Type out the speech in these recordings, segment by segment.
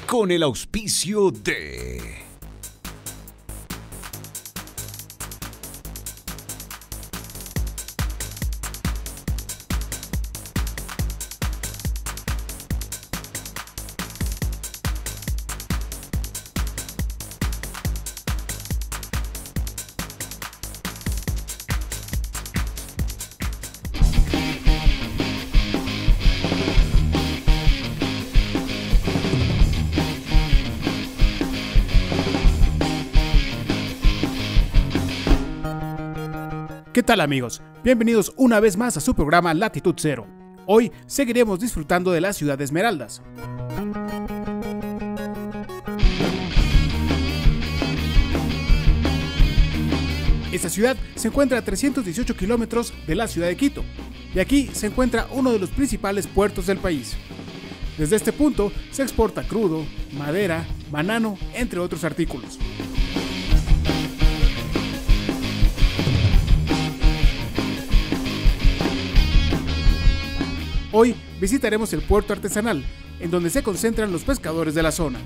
con el auspicio de... ¿Qué tal, amigos? Bienvenidos una vez más a su programa Latitud Cero. Hoy seguiremos disfrutando de la ciudad de Esmeraldas. Esta ciudad se encuentra a 318 kilómetros de la ciudad de Quito, y aquí se encuentra uno de los principales puertos del país. Desde este punto se exporta crudo, madera, banano, entre otros artículos. Hoy visitaremos el puerto artesanal, en donde se concentran los pescadores de la zona.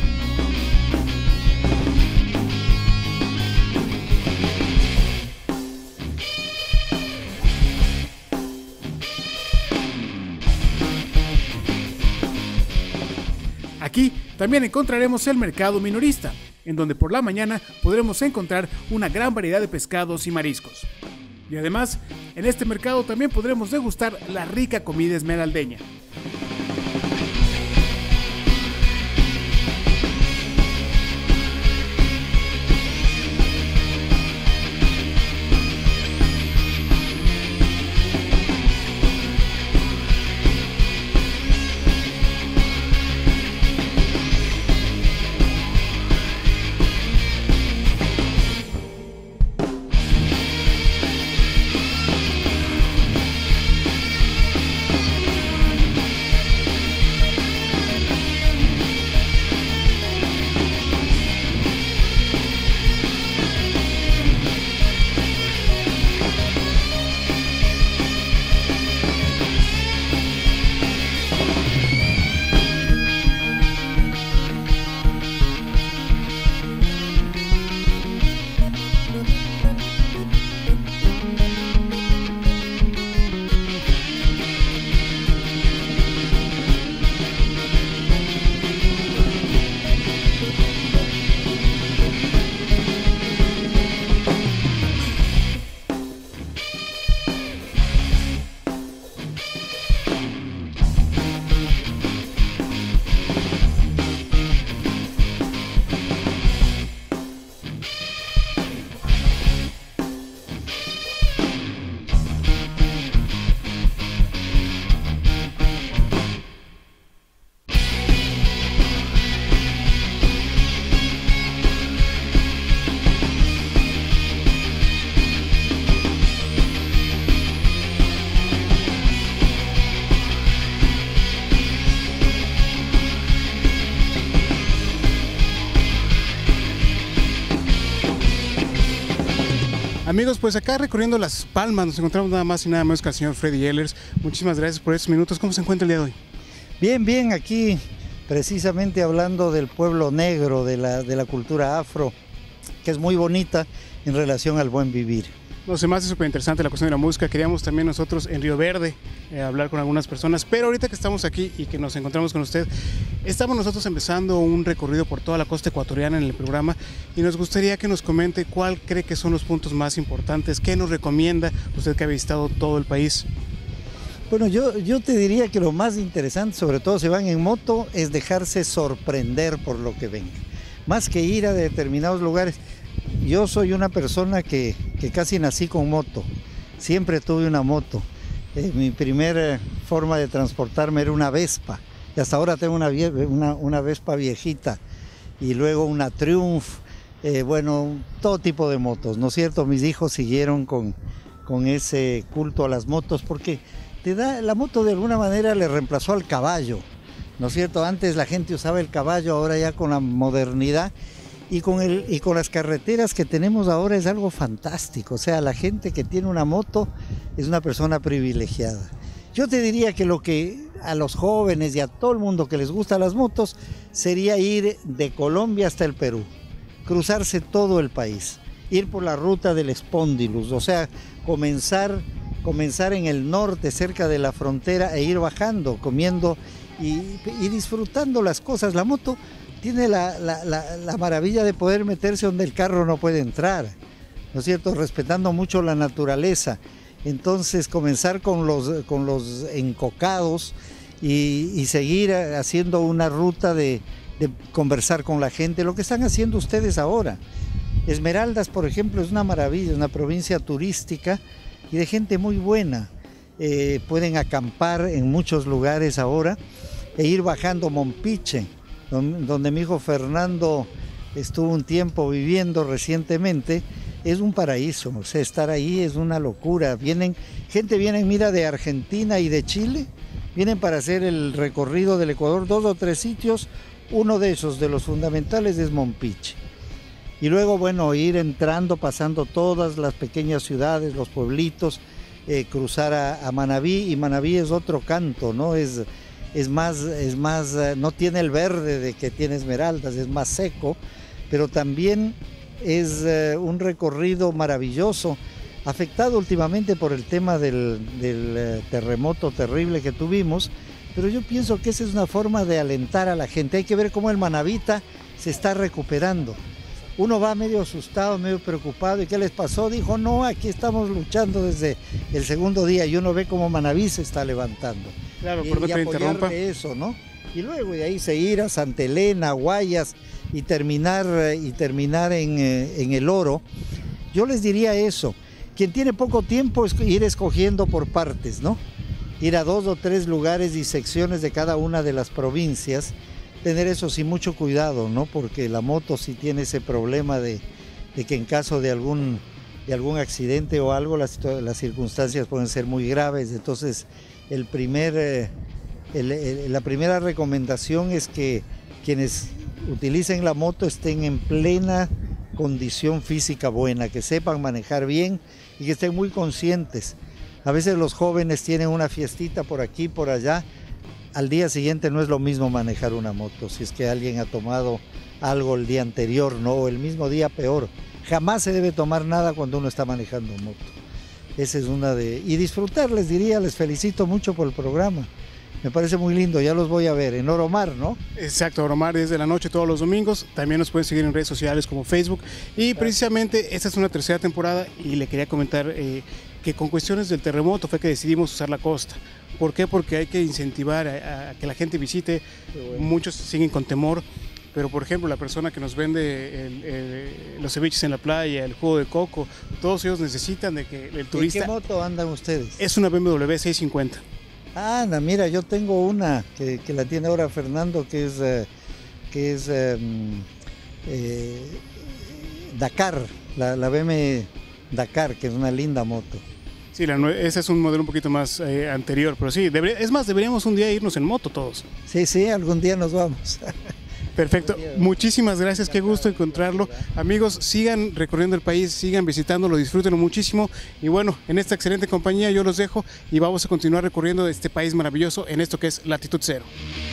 Aquí también encontraremos el mercado minorista, en donde por la mañana podremos encontrar una gran variedad de pescados y mariscos. Y además, en este mercado también podremos degustar la rica comida esmeraldeña. Amigos, pues acá recorriendo Las Palmas nos encontramos nada más y nada menos que al señor Freddy Ehlers. Muchísimas gracias por estos minutos. ¿Cómo se encuentra el día de hoy? Bien, bien, aquí precisamente hablando del pueblo negro, de la cultura afro, que es muy bonita en relación al buen vivir. No sé, más es súper interesante la cuestión de la música. Queríamos también nosotros en Río Verde hablar con algunas personas, pero ahorita que estamos aquí y que nos encontramos con usted, estamos nosotros empezando un recorrido por toda la costa ecuatoriana en el programa y nos gustaría que nos comente cuál cree que son los puntos más importantes, qué nos recomienda usted que ha visitado todo el país. Bueno, yo te diría que lo más interesante, sobre todo si van en moto, es dejarse sorprender por lo que ven, más que ir a determinados lugares. Yo soy una persona que casi nací con moto, siempre tuve una moto. Mi primera forma de transportarme era una Vespa, y hasta ahora tengo una Vespa viejita, y luego una Triumph, bueno, todo tipo de motos, ¿no es cierto? Mis hijos siguieron con ese culto a las motos, porque la moto de alguna manera le reemplazó al caballo, ¿no es cierto? Antes la gente usaba el caballo, ahora ya con la modernidad. Y con las carreteras que tenemos ahora es algo fantástico. O sea, la gente que tiene una moto es una persona privilegiada. Yo te diría que lo que a los jóvenes y a todo el mundo que les gusta las motos sería ir de Colombia hasta el Perú, cruzarse todo el país, ir por la ruta del Espóndilus, o sea, comenzar en el norte, cerca de la frontera, e ir bajando, comiendo y disfrutando las cosas. La moto tiene la maravilla de poder meterse donde el carro no puede entrar, ¿no es cierto? Respetando mucho la naturaleza. Entonces comenzar con los encocados y seguir haciendo una ruta de conversar con la gente, lo que están haciendo ustedes ahora. Esmeraldas, por ejemplo, es una maravilla, una provincia turística y de gente muy buena. Pueden acampar en muchos lugares ahora e ir bajando Mompiche, donde mi hijo Fernando estuvo un tiempo viviendo recientemente. Es un paraíso, o sea, estar ahí es una locura. Gente viene, mira, de Argentina y de Chile, vienen para hacer el recorrido del Ecuador, 2 o 3 sitios, uno de esos, de los fundamentales, es Mompiche. Y luego, bueno, ir entrando, pasando todas las pequeñas ciudades, los pueblitos, cruzar a Manabí, y Manabí es otro canto, ¿no? Es más, no tiene el verde de que tiene Esmeraldas, es más seco, pero también es un recorrido maravilloso, afectado últimamente por el tema del terremoto terrible que tuvimos, pero yo pienso que esa es una forma de alentar a la gente. Hay que ver cómo el Manabita se está recuperando. Uno va medio asustado, medio preocupado, ¿y qué les pasó? Dijo, no, aquí estamos luchando desde el segundo día, y uno ve cómo Manabí se está levantando. Claro, por no que interrumpa. Eso, ¿no? Y luego de ahí seguir a Santa Elena, Guayas, y terminar en el Oro. Yo les diría eso, quien tiene poco tiempo es ir escogiendo por partes, ¿no? Ir a 2 o 3 lugares y secciones de cada una de las provincias, tener eso sí mucho cuidado, ¿no? Porque la moto sí tiene ese problema de que en caso de algún accidente o algo, las circunstancias pueden ser muy graves. Entonces la primera recomendación es que quienes utilicen la moto estén en plena condición física buena, que sepan manejar bien y que estén muy conscientes. A veces los jóvenes tienen una fiestita por aquí, por allá. Al día siguiente no es lo mismo manejar una moto, si es que alguien ha tomado algo el día anterior, no, o el mismo día peor. Jamás se debe tomar nada cuando uno está manejando moto. Esa es una de... Y disfrutar, les diría, les felicito mucho por el programa. Me parece muy lindo, ya los voy a ver en Oromar, ¿no? Exacto, Oromar, desde la noche todos los domingos. También nos pueden seguir en redes sociales como Facebook. Y precisamente esta es una tercera temporada y le quería comentar que con cuestiones del terremoto fue que decidimos usar la costa. ¿Por qué? Porque hay que incentivar a que la gente visite. Bueno. Muchos siguen con temor, pero por ejemplo la persona que nos vende los ceviches en la playa, el jugo de coco, todos ellos necesitan de que el turista... ¿En qué moto andan ustedes? Es una BMW 650. Anda, mira, yo tengo una que la tiene ahora Fernando, que es Dakar, la BMW Dakar, que es una linda moto. Sí, ese es un modelo un poquito más anterior, pero sí, deberíamos un día irnos en moto todos. Sí, algún día nos vamos. Perfecto, muchísimas gracias, qué gusto encontrarlo. Amigos, sigan recorriendo el país, sigan visitándolo, disfrútenlo muchísimo. Y bueno, en esta excelente compañía yo los dejo y vamos a continuar recorriendo este país maravilloso en esto que es Latitud Cero.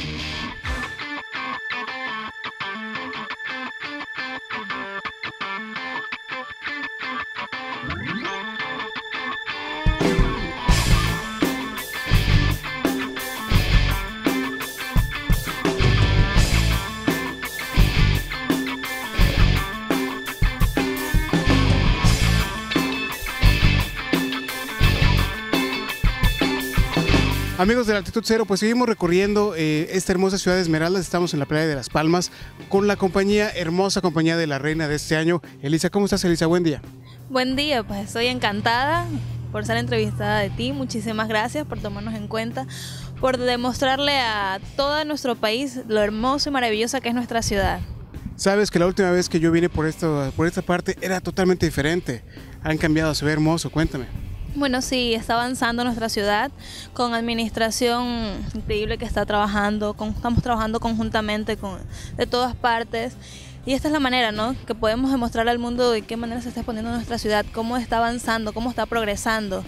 Amigos de Latitud Cero, pues seguimos recorriendo esta hermosa ciudad de Esmeraldas. Estamos en la playa de Las Palmas con la hermosa compañía de la reina de este año. Elisa, ¿cómo estás, Elisa? Buen día. Buen día, pues estoy encantada por ser entrevistada de ti. Muchísimas gracias por tomarnos en cuenta, por demostrarle a todo nuestro país lo hermoso y maravillosa que es nuestra ciudad. Sabes que la última vez que yo vine por esta parte era totalmente diferente. Han cambiado, se ve hermoso, cuéntame. Bueno, sí, está avanzando nuestra ciudad con administración increíble que está trabajando, estamos trabajando conjuntamente de todas partes. Y esta es la manera, ¿no?, que podemos demostrar al mundo de qué manera se está exponiendo nuestra ciudad, cómo está avanzando, cómo está progresando.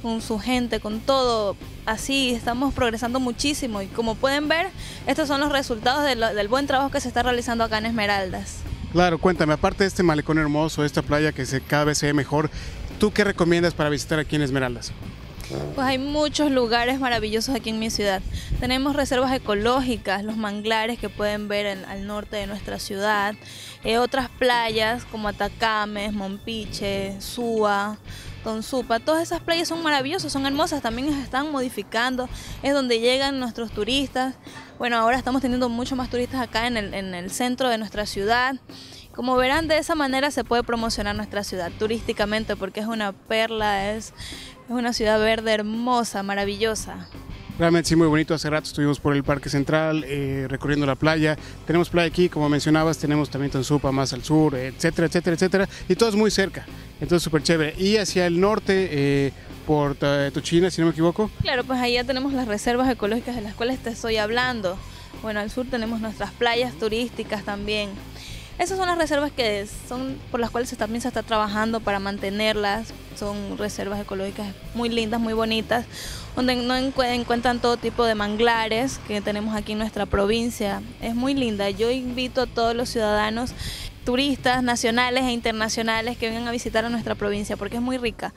con su gente, con todo. Así estamos progresando muchísimo y como pueden ver, estos son los resultados del buen trabajo que se está realizando acá en Esmeraldas. Claro, cuéntame, aparte de este malecón hermoso, esta playa que cada vez se ve mejor, ¿tú qué recomiendas para visitar aquí en Esmeraldas? Pues hay muchos lugares maravillosos aquí en mi ciudad. Tenemos reservas ecológicas, los manglares que pueden ver al norte de nuestra ciudad, otras playas como Atacames, Mompiche, Súa, Tonsupa. Todas esas playas son maravillosas, son hermosas, también se están modificando, es donde llegan nuestros turistas. Bueno, ahora estamos teniendo mucho más turistas acá en el centro de nuestra ciudad. Como verán, de esa manera se puede promocionar nuestra ciudad turísticamente porque es una perla, es una ciudad verde hermosa, maravillosa. Realmente sí, muy bonito. Hace rato estuvimos por el Parque Central, recorriendo la playa. Tenemos playa aquí, como mencionabas, tenemos también Tonsupa más al sur, etcétera, etcétera, etcétera. Y todo es muy cerca, entonces súper chévere. Y hacia el norte, por Tuchina, si no me equivoco. Claro, pues allá tenemos las reservas ecológicas de las cuales te estoy hablando. Bueno, al sur tenemos nuestras playas turísticas también. Esas son las reservas que son por las cuales también se está trabajando para mantenerlas. Son reservas ecológicas muy lindas, muy bonitas, donde no encuentran todo tipo de manglares que tenemos aquí en nuestra provincia. Es muy linda. Yo invito a todos los ciudadanos, turistas nacionales e internacionales que vengan a visitar a nuestra provincia porque es muy rica.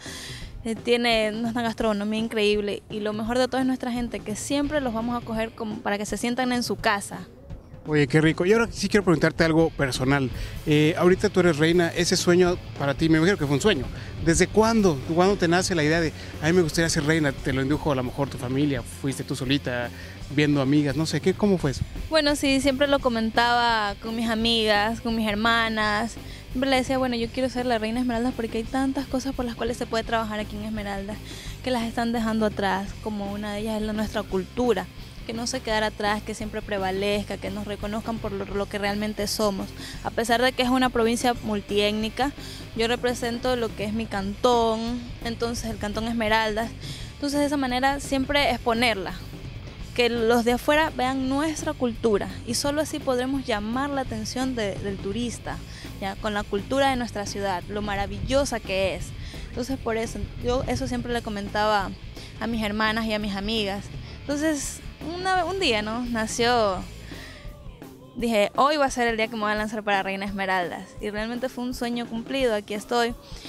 Tiene una gastronomía increíble y lo mejor de todo es nuestra gente, que siempre los vamos a acoger como para que se sientan en su casa. Oye, qué rico. Y ahora sí quiero preguntarte algo personal. Ahorita tú eres reina, ese sueño para ti, me imagino que fue un sueño. ¿Desde cuándo? ¿Cuándo te nace la idea de, a mí me gustaría ser reina? ¿Te lo indujo a lo mejor tu familia? ¿Fuiste tú solita viendo amigas? No sé, ¿cómo fue eso? Bueno, sí, siempre lo comentaba con mis amigas, con mis hermanas. Siempre le decía, bueno, yo quiero ser la reina Esmeraldas porque hay tantas cosas por las cuales se puede trabajar aquí en Esmeraldas que las están dejando atrás, como una de ellas es nuestra cultura. Que no se quedara atrás, que siempre prevalezca, que nos reconozcan por lo que realmente somos. A pesar de que es una provincia multiétnica, yo represento lo que es mi cantón, entonces el cantón Esmeraldas. Entonces de esa manera siempre exponerla, que los de afuera vean nuestra cultura y solo así podremos llamar la atención del turista, ¿ya? Con la cultura de nuestra ciudad, lo maravillosa que es. Entonces por eso, yo eso siempre le comentaba a mis hermanas y a mis amigas. Entonces un día, ¿no? Nació, dije, hoy va a ser el día que me voy a lanzar para Reina Esmeraldas. Y realmente fue un sueño cumplido, aquí estoy.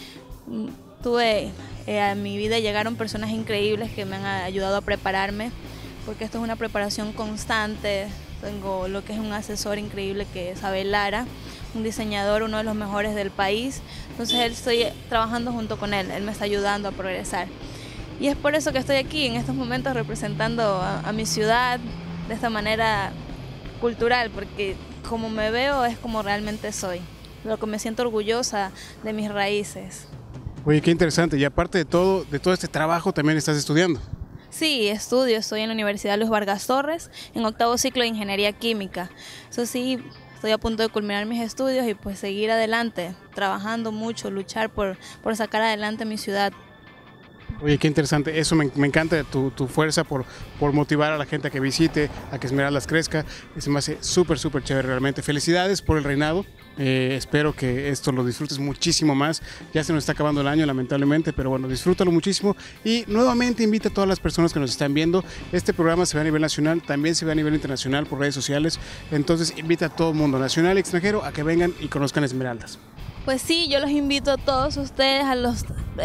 A mi vida llegaron personas increíbles que me han ayudado a prepararme, porque esto es una preparación constante. Tengo lo que es un asesor increíble que es Abel Lara, un diseñador, uno de los mejores del país. Entonces estoy trabajando junto con él me está ayudando a progresar. Y es por eso que estoy aquí en estos momentos representando a mi ciudad de esta manera cultural, porque como me veo es como realmente soy, lo que me siento orgullosa de mis raíces. Oye, qué interesante. Y aparte de todo este trabajo, también estás estudiando. Sí, estoy en la Universidad Luis Vargas Torres, en 8º ciclo de Ingeniería Química. Eso sí, estoy a punto de culminar mis estudios y pues seguir adelante, trabajando mucho, luchar por sacar adelante mi ciudad. Oye, qué interesante, eso me encanta tu fuerza por motivar a la gente a que visite, a que Esmeraldas crezca. Se me hace súper chévere realmente. Felicidades por el reinado, espero que esto lo disfrutes muchísimo más. Ya se nos está acabando el año lamentablemente, pero bueno, disfrútalo muchísimo y nuevamente invita a todas las personas que nos están viendo. Este programa se ve a nivel nacional, también se ve a nivel internacional por redes sociales, entonces invita a todo el mundo, nacional y extranjero, a que vengan y conozcan Esmeraldas. Pues sí, yo los invito a todos ustedes, a los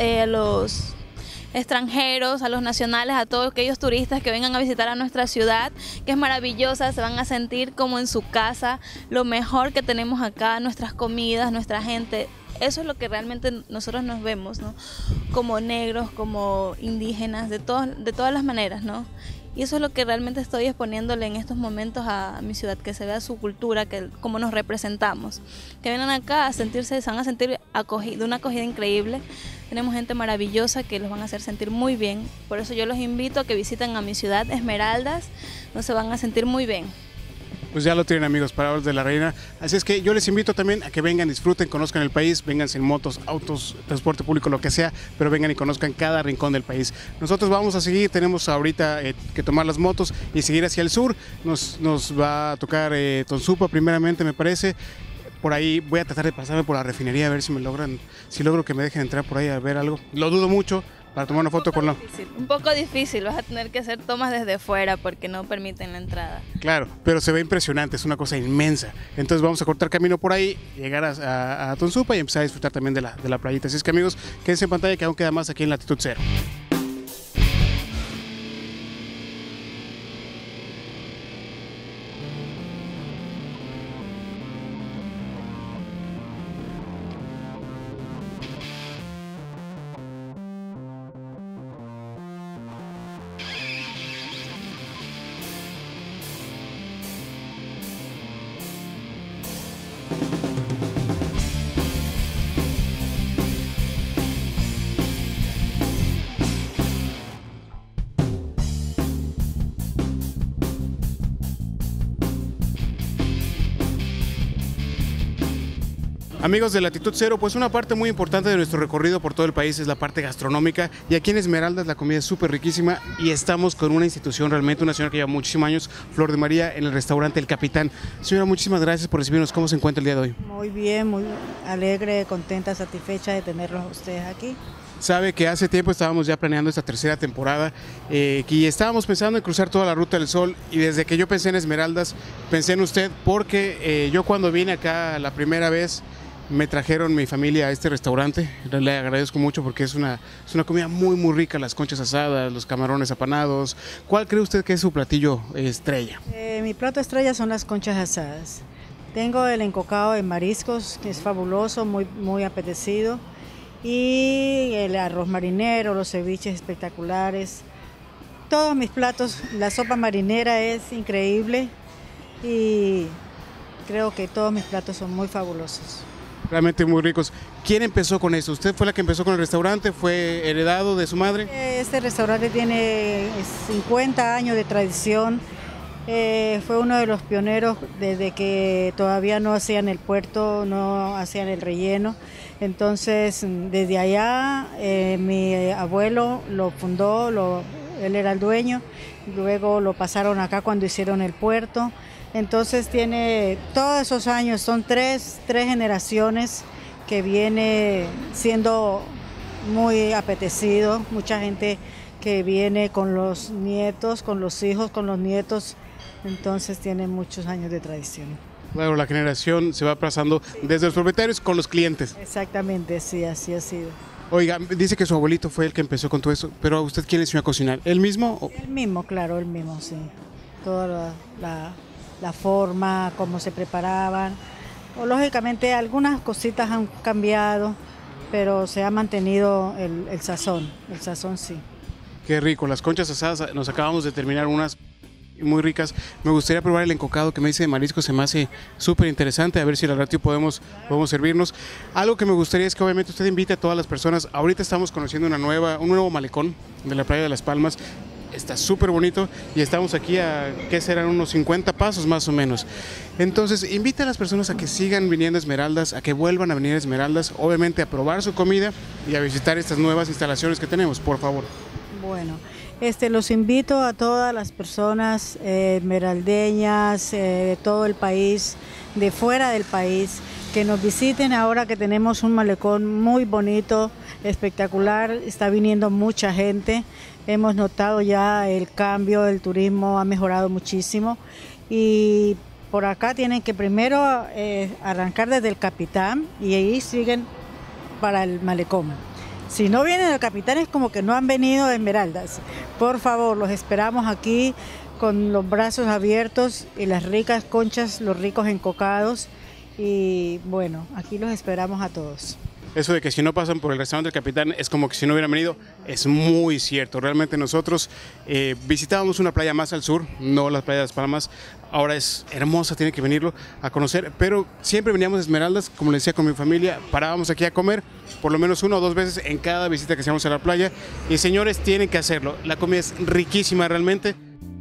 extranjeros, a los nacionales, a todos aquellos turistas que vengan a visitar a nuestra ciudad, que es maravillosa, se van a sentir como en su casa, lo mejor que tenemos acá, nuestras comidas, nuestra gente. Eso es lo que realmente nosotros nos vemos, ¿no? Como negros, como indígenas, de todas las maneras, ¿no? Y eso es lo que realmente estoy exponiéndole en estos momentos a mi ciudad, que se vea su cultura, cómo nos representamos. Que vengan acá a sentirse, se van a sentir de una acogida increíble. Tenemos gente maravillosa que los van a hacer sentir muy bien. Por eso yo los invito a que visiten a mi ciudad, Esmeraldas, donde se van a sentir muy bien. Pues ya lo tienen, amigos, palabras de la reina. Así es que yo les invito también a que vengan, disfruten, conozcan el país, vengan en motos, autos, transporte público, lo que sea, pero vengan y conozcan cada rincón del país. Nosotros vamos a seguir, tenemos ahorita que tomar las motos y seguir hacia el sur. Nos va a tocar Tonsupa primeramente, me parece. Por ahí voy a tratar de pasarme por la refinería a ver si logro que me dejen entrar por ahí a ver algo. Lo dudo mucho, para tomar una foto con la... Un poco difícil, vas a tener que hacer tomas desde fuera porque no permiten la entrada. Claro, pero se ve impresionante, es una cosa inmensa. Entonces vamos a cortar camino por ahí, llegar a Tonsupa y empezar a disfrutar también de la playita. Así es que amigos, quédense en pantalla que aún queda más aquí en Latitud Cero. Amigos de Latitud Cero, pues una parte muy importante de nuestro recorrido por todo el país es la parte gastronómica, y aquí en Esmeraldas la comida es súper riquísima y estamos con una institución realmente, una señora que lleva muchísimos años, Flor de María, en el restaurante El Capitán. Señora, muchísimas gracias por recibirnos. ¿Cómo se encuentra el día de hoy? Muy bien, muy alegre, contenta, satisfecha de tenerlos a ustedes aquí. Sabe que hace tiempo estábamos ya planeando esta tercera temporada y estábamos pensando en cruzar toda la Ruta del Sol, y desde que yo pensé en Esmeraldas, pensé en usted porque yo cuando vine acá la primera vez me trajeron mi familia a este restaurante. Le agradezco mucho porque es una comida muy rica, las conchas asadas, los camarones apanados. ¿Cuál cree usted que es su platillo estrella? Mi plato estrella son las conchas asadas. Tengo el encocado de mariscos, que es fabuloso, muy apetecido. Y el arroz marinero, los ceviches espectaculares. Todos mis platos, la sopa marinera es increíble y creo que todos mis platos son muy fabulosos. Realmente muy ricos. ¿Quién empezó con esto? ¿Usted fue la que empezó con el restaurante? ¿Fue heredado de su madre? Este restaurante tiene 50 años de tradición. Fue uno de los pioneros desde que todavía no hacían el puerto, no hacían el relleno. Entonces, desde allá, mi abuelo lo fundó, él era el dueño, luego lo pasaron acá cuando hicieron el puerto. Entonces tiene todos esos años, son tres generaciones que viene siendo muy apetecido, mucha gente que viene con los nietos, con los hijos, con los nietos, entonces tiene muchos años de tradición. Claro, la generación se va pasando desde los propietarios con los clientes. Exactamente, sí, así ha sido. Oiga, dice que su abuelito fue el que empezó con todo eso, pero ¿a usted quién le enseñó a cocinar? ¿Él mismo? Él mismo, claro, él mismo, sí. Toda la forma, cómo se preparaban. O, lógicamente algunas cositas han cambiado, pero se ha mantenido el sazón sí. Qué rico, las conchas asadas, nos acabamos de terminar unas muy ricas. Me gustaría probar el encocado que me dice de marisco, se me hace súper interesante, a ver si al ratito podemos servirnos. Algo que me gustaría es que obviamente usted invite a todas las personas. Ahorita estamos conociendo un nuevo malecón de la playa de Las Palmas. Está súper bonito y estamos aquí a, ¿qué serán? Unos 50 pasos más o menos. Entonces, invita a las personas a que sigan viniendo a Esmeraldas, a que vuelvan a venir a Esmeraldas, obviamente a probar su comida y a visitar estas nuevas instalaciones que tenemos, por favor. Bueno, los invito a todas las personas esmeraldeñas de todo el país, de fuera del país, que nos visiten ahora que tenemos un malecón muy bonito, espectacular, está viniendo mucha gente. Hemos notado ya el cambio, el turismo ha mejorado muchísimo y por acá tienen que primero arrancar desde el Capitán y ahí siguen para el malecón. Si no vienen al Capitán es como que no han venido a Esmeraldas. Por favor, los esperamos aquí con los brazos abiertos y las ricas conchas, los ricos encocados y bueno, aquí los esperamos a todos. Eso de que si no pasan por el restaurante del Capitán es como que si no hubieran venido, es muy cierto. Realmente nosotros visitábamos una playa más al sur, no la playa de Las Palmas. Ahora es hermosa, tiene que venirlo a conocer, pero siempre veníamos a Esmeraldas, como les decía, con mi familia, parábamos aquí a comer por lo menos 1 o 2 veces en cada visita que hacíamos a la playa. Y señores, tienen que hacerlo, la comida es riquísima realmente.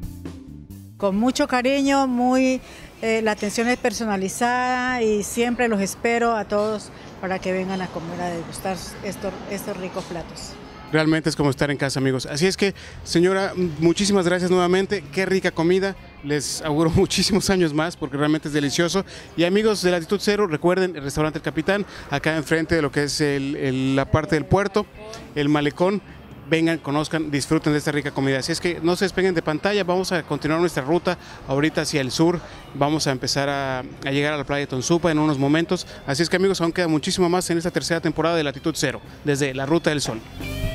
Con mucho cariño, la atención es personalizada y siempre los espero a todos para que vengan a comer, a degustar estos ricos platos. Realmente es como estar en casa, amigos. Así es que, señora, muchísimas gracias nuevamente. Qué rica comida. Les auguro muchísimos años más porque realmente es delicioso. Y amigos de Latitud Cero, recuerden el restaurante El Capitán, acá enfrente de lo que es la parte del puerto, el malecón. vengan, conozcan, disfruten de esta rica comida. Así es que no se despeguen de pantalla, vamos a continuar nuestra ruta ahorita hacia el sur, vamos a empezar a llegar a la playa de Tonsupa en unos momentos. Así es que amigos, aún queda muchísimo más en esta tercera temporada de Latitud Cero, desde la Ruta del Sol.